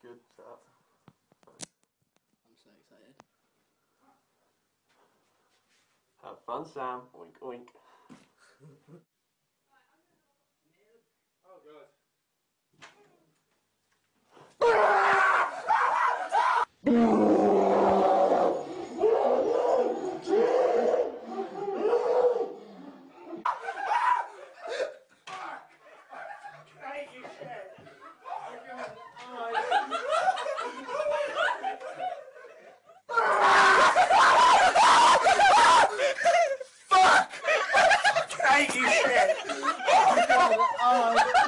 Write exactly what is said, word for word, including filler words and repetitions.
good setup. I'm so excited. Have fun, Sam. Oink, oink. Oh god. Hey, you shit! Oh god. Fuck! Hey, you shit! Oh god. Oh.